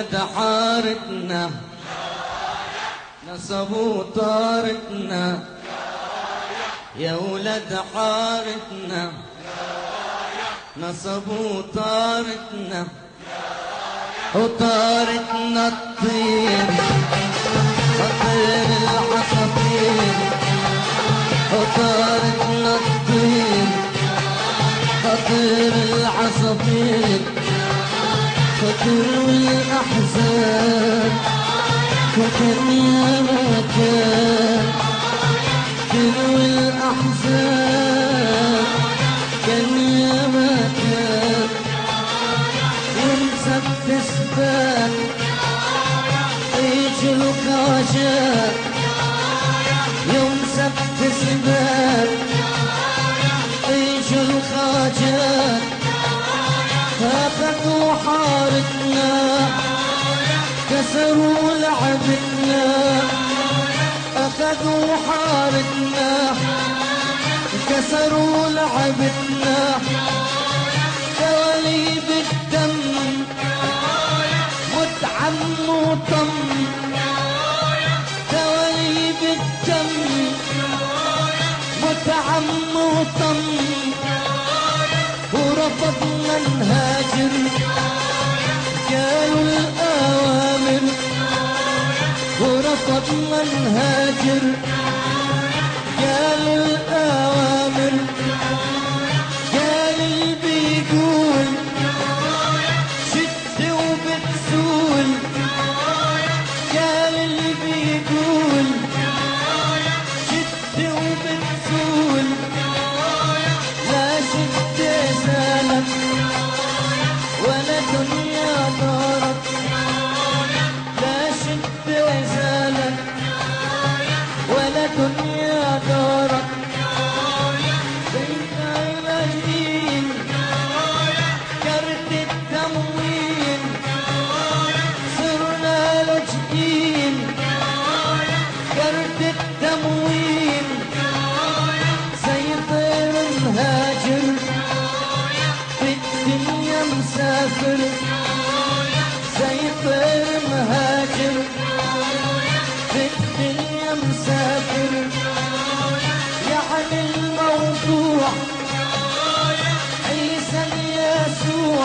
ولد حارتنا نصبوا طارتنا، يا ولد حارتنا نصبوا طارتنا، وطارتنا الطير طير العصافير، وطارتنا الطير طير العصافير، تروي الأحزان فكان يا مكان، تروي الأحزان كان يا مكان، ينسى بتسبان يجي الخواجات، ينسى بتسبان يجي الخواجات، أخذوا حارتنا كسروا لعبتنا، أخذوا حارتنا كسروا لعبتنا، دواليب الدم متعم وطم، دواليب الدم متعم وطم، ورفضنا نهاجر قالوا الأوامر، ورفضنا نهاجر قالوا الأوامر، قال اللي بيقول شد وبتزول، قال اللي بيقول شد وبتزول، لا شد زالت ولا دنيا دارت، لا شد زالت ولا دنيا دارت، بينا لاجئين كرت التموين، صرنا لاجئين كرت التموين، زي طير مهاجر في الدنيا مسافر، زي طير مهاجر في الدنيا مسافر، يعني الموضوع عيسى يسوع،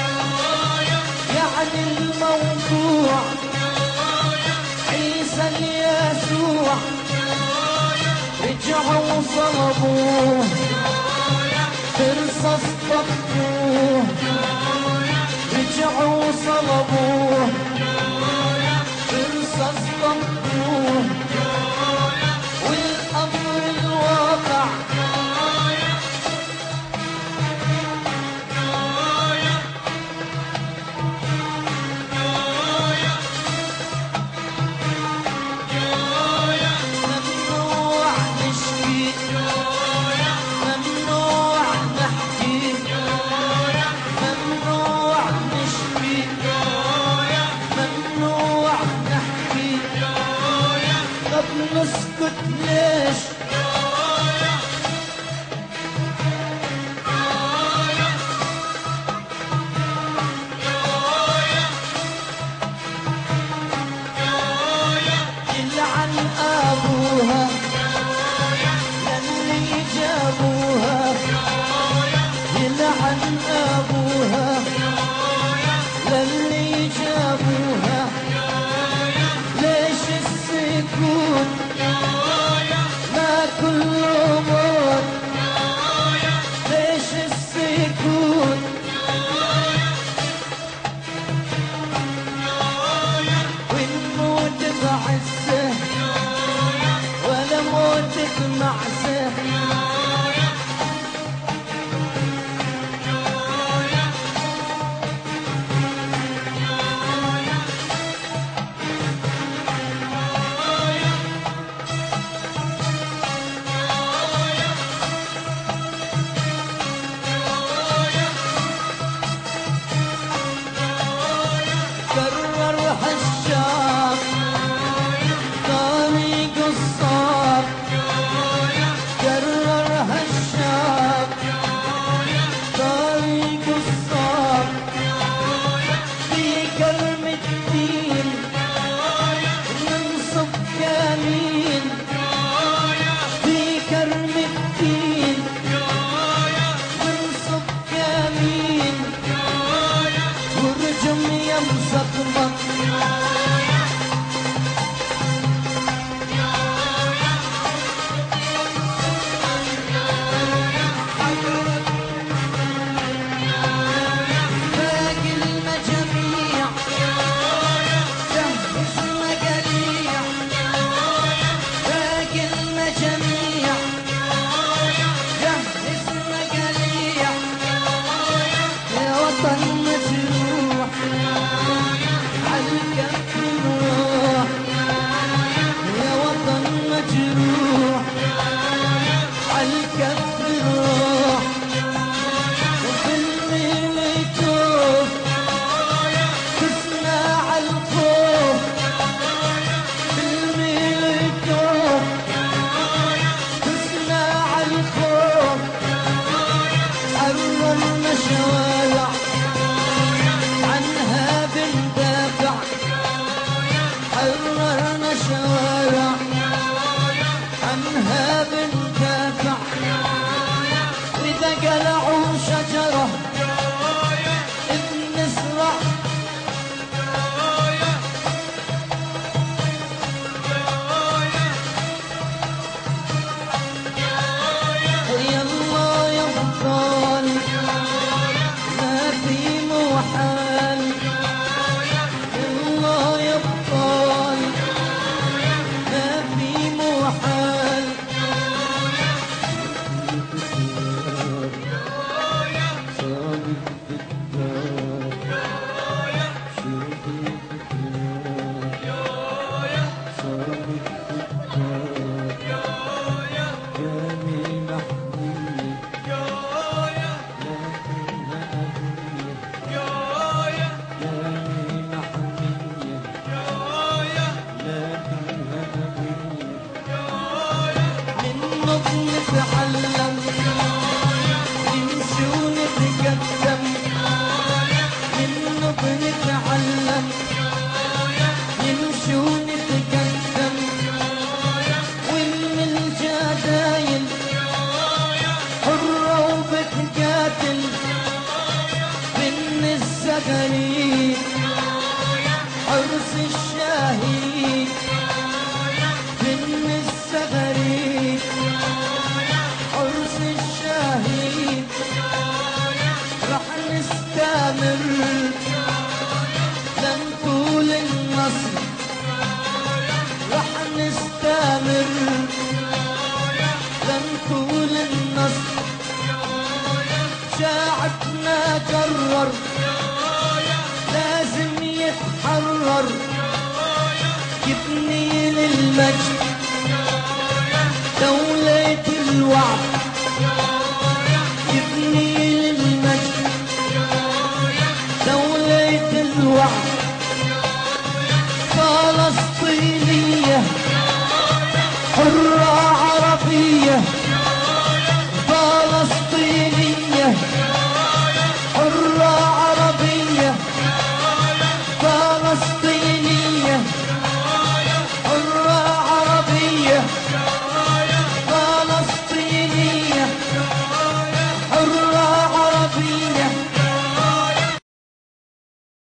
يعني الموضوع عيسى يسوع، رجعوا صلبوه برصاص طفوه، رجعوا صلبوه برصاص طفوه، والأمر الواقع ممنوع نشكي، ممنوع نحكي، ممنوع نشكي، ممنوع نحكي، طب نسكت ليش؟ يلعن أبوها للي جابوها، يلعن أبوها للي جابوها، ليش السكوت ما كله موت، ليش السكوت ونموت بعزه ولا موتك معزه، كرر هالشام طريق الصار، ما بندافع وإذا قلعوا شجرة بنزرع يلا يا أبطال ما في محال يلا يا أبطال ما في محال نتعلم نمشي ونتقدم منه بنتعلم نمشي ونتقدم ومن الجدايل حرة وبتقاتل بين الزغاليل حرس الشهيد بين الزغاليل حرس الشهيد رح نستمر لن طول النصر رح نستمر لن طول النصر شعبنا قرر لازم يتحرر يبني للمجد